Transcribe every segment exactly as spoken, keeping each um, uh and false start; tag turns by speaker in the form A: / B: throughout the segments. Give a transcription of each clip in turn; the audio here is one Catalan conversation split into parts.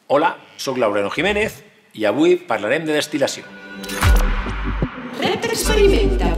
A: Hola, soc Laureano Jiménez i avui parlarem de destil·lació.
B: Repte experimenta.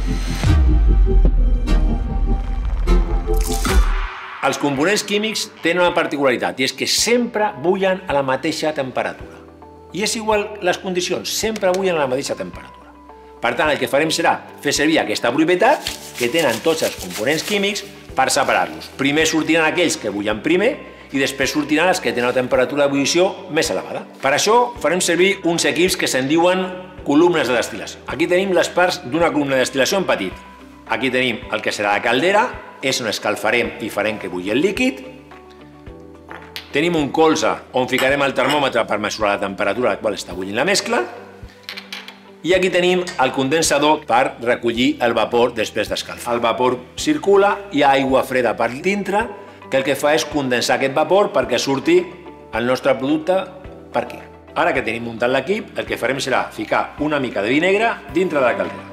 A: Els components químics tenen una particularitat i és que sempre bullen a la mateixa temperatura. I és igual les condicions, sempre bullen a la mateixa temperatura. Per tant, el que farem serà fer servir aquesta propietat que tenen tots els components químics per separar-los. Primer sortiran aquells que bullen primer i després sortiran els que tenen una temperatura d'ebullició més elevada. Per això farem servir uns equips que se'n diuen columnes de destil·lació. Aquí tenim les parts d'una columna de destil·lació en petit. Aquí tenim el que serà la caldera, és on escalfarem i farem que bulli el líquid. Tenim un colze on ficarem el termòmetre per mesurar la temperatura a la qual està bullint la mescla. I aquí tenim el condensador per recollir el vapor després d'escalfar. El vapor circula, hi ha aigua freda per dintre, que el que fa és condensar aquest vapor perquè surti el nostre producte per aquí. Ara que tenim muntat l'equip, el que farem serà ficar una mica de vi negre dintre de la caldera.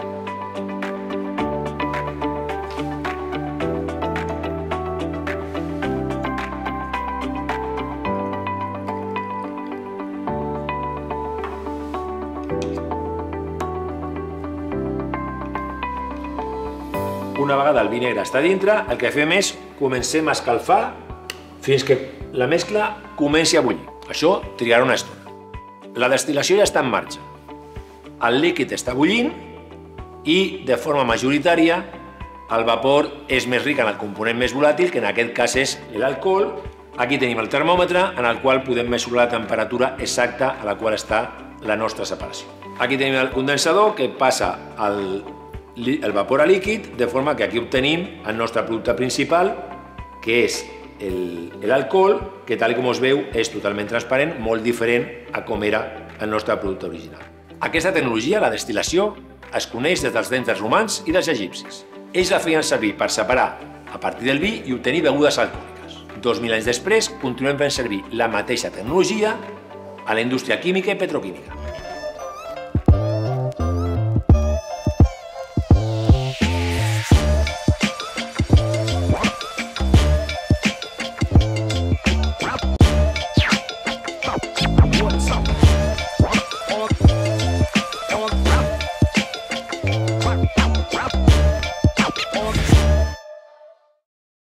A: Una vegada el vi negre està dintre, el que fem és comencem a escalfar fins que la mescla comenci a bullir. Això trigarà una estona. La destil·lació ja està en marxa. El líquid està bullint i, de forma majoritària, el vapor és més ric en el component més volàtil, que en aquest cas és l'alcohol. Aquí tenim el termòmetre, en el qual podem mesurar la temperatura exacta a la qual està la nostra separació. Aquí tenim el condensador, que passa el el vapor a líquid, de forma que aquí obtenim el nostre producte principal, que és l'alcohol, que tal com es veu és totalment transparent, molt diferent a com era el nostre producte original. Aquesta tecnologia, la destil·lació, es coneix des dels temps dels romans i dels egipcis. Ells la feien servir per separar a partir del vi i obtenir begudes alcohòliques. Dos mil anys després continuem fent servir la mateixa tecnologia a la indústria química i petroquímica.